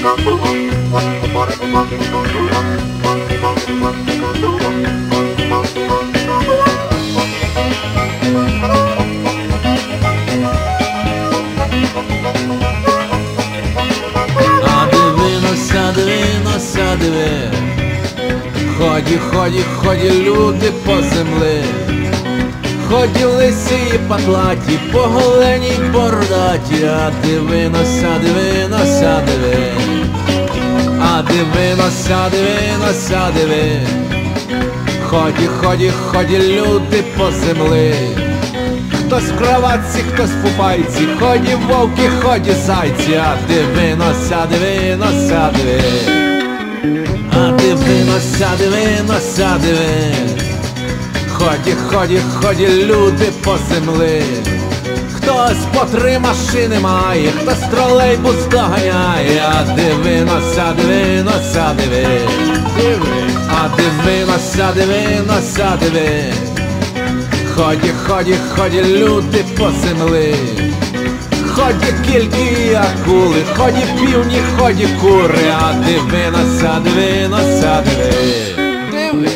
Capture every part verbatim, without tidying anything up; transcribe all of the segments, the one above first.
А диви, нося, диви, нося, диви, ході, ході, ході люди по землі, ході лисі і патлаті, поголені й бородаті. А диви, нося, диви, нося, диви, а диви, нося, диви, нося, диви, ході, ході, ході люди по землі, хтось в кроватці, хтось в пупайці, ході вовки, ході зайці. А диви, нося, диви, нося, диви, а диви, нося, диви, нося, диви, ході, ході, ході люди по землі, хтось по три машини має, хтось тролейбус доганяє. А диви, нося, диви, нося, диви, а диви, нося, диви, нося, диви, ході, ході, ході люди по землі, ході кільки і акули, ході півні, ході кури. А диви, нося, диви, нося, диви, диви.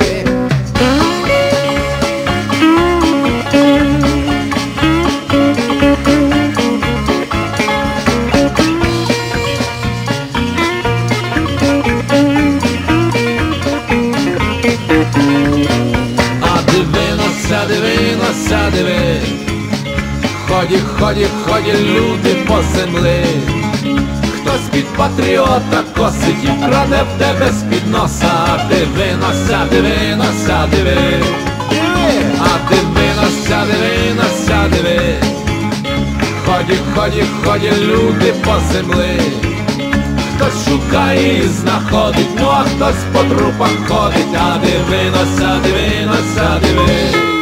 А диви, нося, диви, нося, диви, ході, ході, ході люди по землі, хтось під патріота косить і краде в тебе з-під носа. А диви, нося, диви, нося, диви, а диви, нося, диви, нося, диви, ході, ході, ході люди по землі, хтось шукає і знаходить, ну а хтось по трупах ходить. А диви, нося, диви, нося, диви,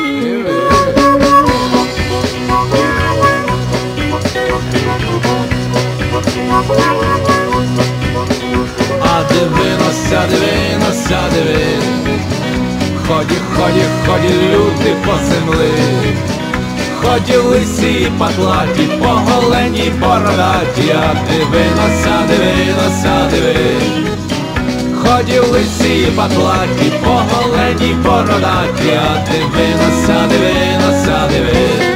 а диви, нося, диви, нося, диви, ході, ході, ході люди по землі, ході лисі і патлаті, поголені й бородаті. А диви, нося, диви, нося, диви, ході лисі і патлаті, поголені й бородаті. А диви, нося, диви, нося, диви.